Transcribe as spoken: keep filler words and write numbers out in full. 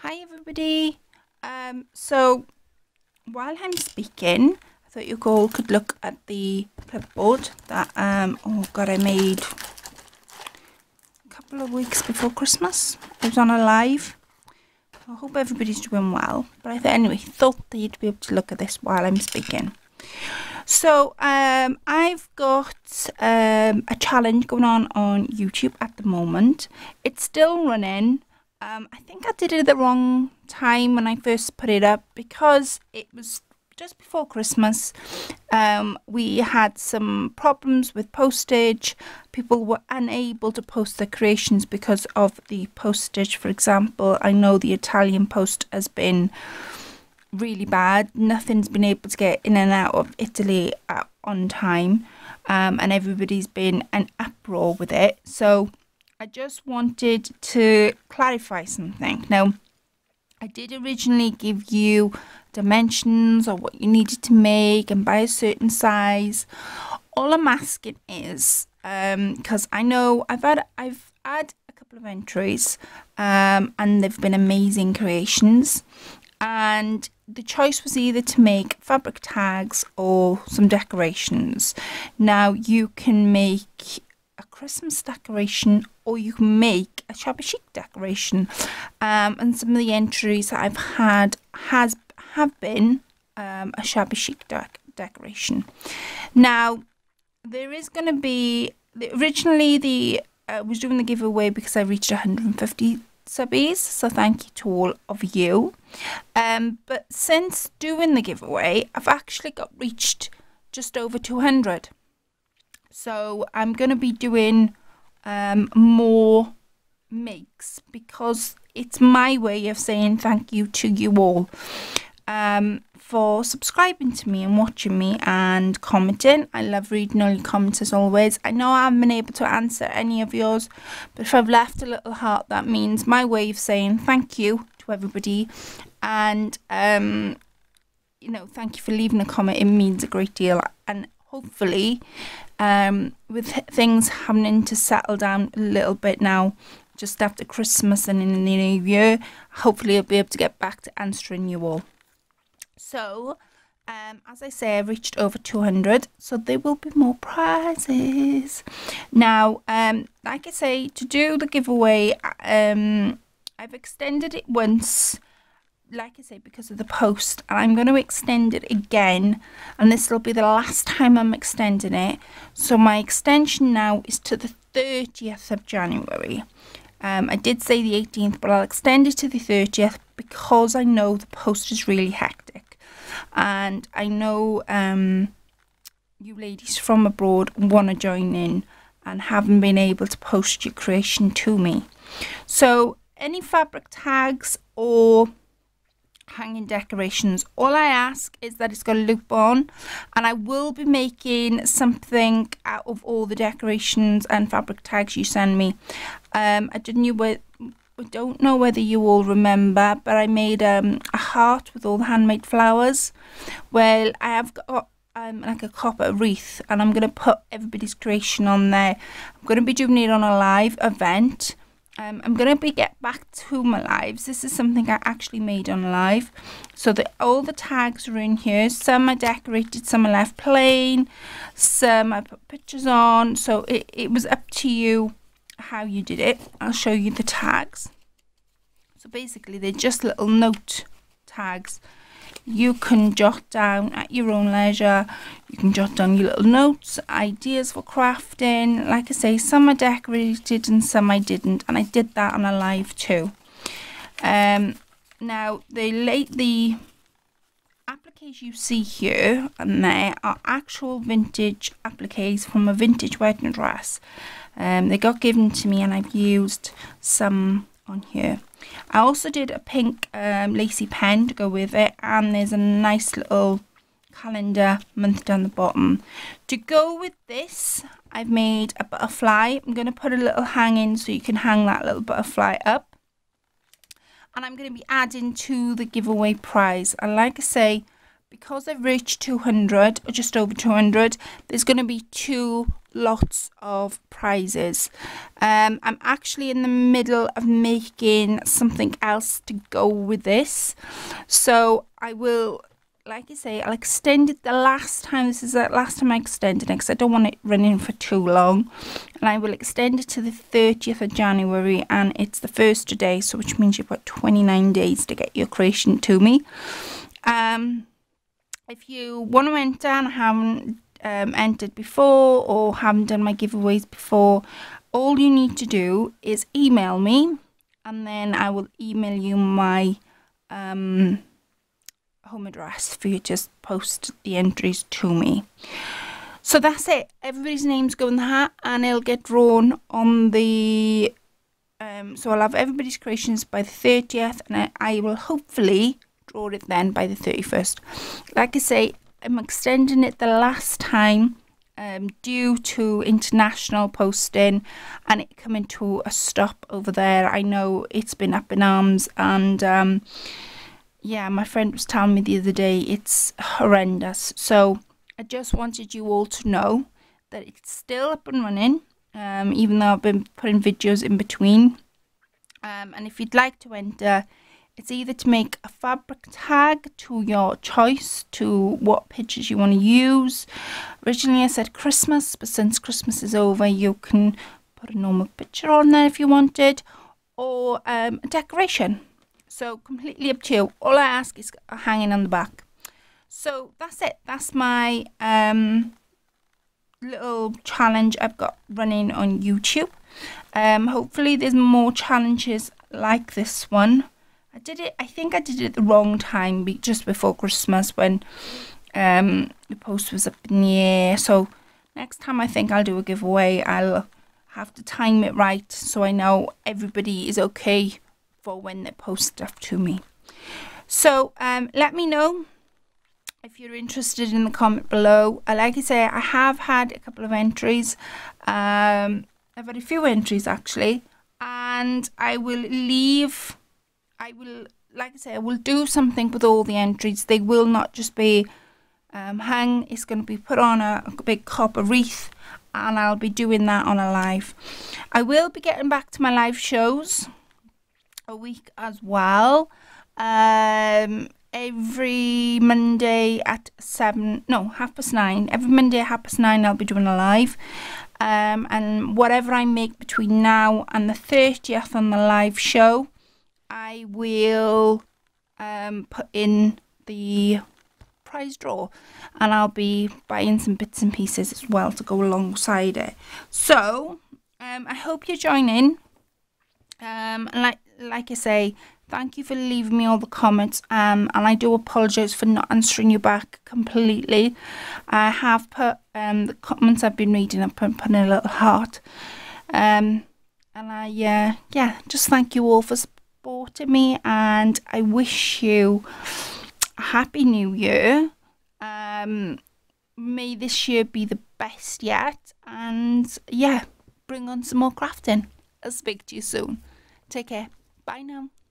Hi everybody. Um, so while I'm speaking, I thought you all could look at the clipboard that um oh god I made a couple of weeks before Christmas. It was on a live. I hope everybody's doing well. But I thought anyway, thought that you'd be able to look at this while I'm speaking. So um, I've got um, a challenge going on on YouTube at the moment. It's still running. Um, I think I did it at the wrong time when I first put it up because it was just before Christmas. Um, we had some problems with postage. People were unable to post their creations because of the postage. For example, I know the Italian post has been really bad. Nothing's been able to get in and out of Italy at, on time, um, and everybody's been an uproar with it. So I just wanted to clarify something. Now, I did originally give you dimensions or what you needed to make and by a certain size. All I'm asking is, because um, I know I've had I've had a couple of entries, um, and they've been amazing creations. And the choice was either to make fabric tags or some decorations. Now you can make a Christmas decoration or you can make a shabby chic decoration, um, and some of the entries that I've had has have been um, a shabby chic de decoration. Now there is going to be originally the I uh, was doing the giveaway because I reached one hundred fifty subbies, so thank you to all of you. Um, but since doing the giveaway, I've actually got reached just over two hundred. So I'm going to be doing um, more makes because it's my way of saying thank you to you all um, for subscribing to me and watching me and commenting. I love reading all your comments as always. I know I haven't been able to answer any of yours, but if I've left a little heart, that means my way of saying thank you to everybody. And um, you know, thank you for leaving a comment. It means a great deal. And hopefully, um, with things having to settle down a little bit now, just after Christmas and in the new year, hopefully I'll be able to get back to answering you all. So, um, as I say, I've reached over two hundred, so there will be more prizes. Now, um, like I say, to do the giveaway, um, I've extended it once, like I say, because of the post, and I'm going to extend it again, and this will be the last time I'm extending it. So my extension now is to the thirtieth of January. Um, I did say the eighteenth, but I'll extend it to the thirtieth because I know the post is really hectic. And I know um, you ladies from abroad want to join in and haven't been able to post your creation to me. So any fabric tags or hanging decorations, all I ask is that it's got a loop on, and I will be making something out of all the decorations and fabric tags you send me. Um, I didn't you I don't know whether you all remember, but I made um, a heart with all the handmade flowers. Well, I have got um, like a copper wreath, and I'm going to put everybody's creation on there. I'm going to be doing it on a live event. Um, I'm going to be get back to my lives. This is something I actually made on live. So that all the tags are in here. Some are decorated, some are left plain, some I put pictures on. So it, it was up to you how you did it. I'll show you the tags. So basically they're just little note tags. You can jot down at your own leisure. You can jot down your little notes, ideas for crafting. Like I say, some are decorated and some I didn't, and I did that on a live too. Um, now the late the appliques you see here and there are actual vintage appliques from a vintage wedding dress. Um, they got given to me and I've used some on here. I also did a pink um, lacy pen to go with it, and there's a nice little calendar month down the bottom. To go with this, I've made a butterfly. I'm going to put a little hanging so you can hang that little butterfly up. And I'm going to be adding to the giveaway prize. And like I say, because I've reached two hundred, or just over two hundred, there's going to be two lots of prizes. Um, I'm actually in the middle of making something else to go with this. So I will, like I say, I'll extend it the last time. This is the last time I extended it because I don't want it running for too long. And I will extend it to the thirtieth of January, and it's the first today, so which means you've got twenty-nine days to get your creation to me. Um, if you want to enter and haven't um, entered before or haven't done my giveaways before, all you need to do is email me, and then I will email you my um, home address for you to just post the entries to me. So that's it. Everybody's names go in the hat, and it'll get drawn on the um, so I'll have everybody's creations by the thirtieth, and I, I will hopefully draw it then by the thirty-first. Like I say, I'm extending it the last time um, due to international posting and it coming to a stop over there. I know it's been up in arms, and um, yeah, my friend was telling me the other day it's horrendous. So I just wanted you all to know that it's still up and running, um, even though I've been putting videos in between. Um, and if you'd like to enter, it's either to make a fabric tag to your choice, to what pictures you want to use. Originally I said Christmas, but since Christmas is over, you can put a normal picture on there if you wanted, or um, a decoration. So completely up to you. All I ask is hanging on the back. So that's it. That's my um, little challenge I've got running on YouTube. Um, hopefully there's more challenges like this one. I did it, I think I did it at the wrong time, be, just before Christmas, when um, the post was up in the air. So next time I think I'll do a giveaway. I'll have to time it right so I know everybody is okay for when they post stuff to me. So um, let me know if you're interested in the comment below. Uh, like I say, I have had a couple of entries. Um, I've had a few entries actually, and I will leave... I will, like I say, I will do something with all the entries. They will not just be um, hung. It's going to be put on a, a big copper wreath, and I'll be doing that on a live. I will be getting back to my live shows a week as well. Um, every Monday at seven, no, half past nine. Every Monday at half past nine, I'll be doing a live. Um, and whatever I make between now and the thirtieth on the live show, I will um, put in the prize draw, and I'll be buying some bits and pieces as well to go alongside it. So um, I hope you join in. Um, and like like I say, thank you for leaving me all the comments. Um, and I do apologise for not answering you back completely. I have put um, the comments I've been reading. I've put, put in a little heart. Um, and I uh, yeah, just thank you all for supporting me, and I wish you a happy new year. Um, may this year be the best yet, and yeah, bring on some more crafting. I'll speak to you soon. Take care. Bye now.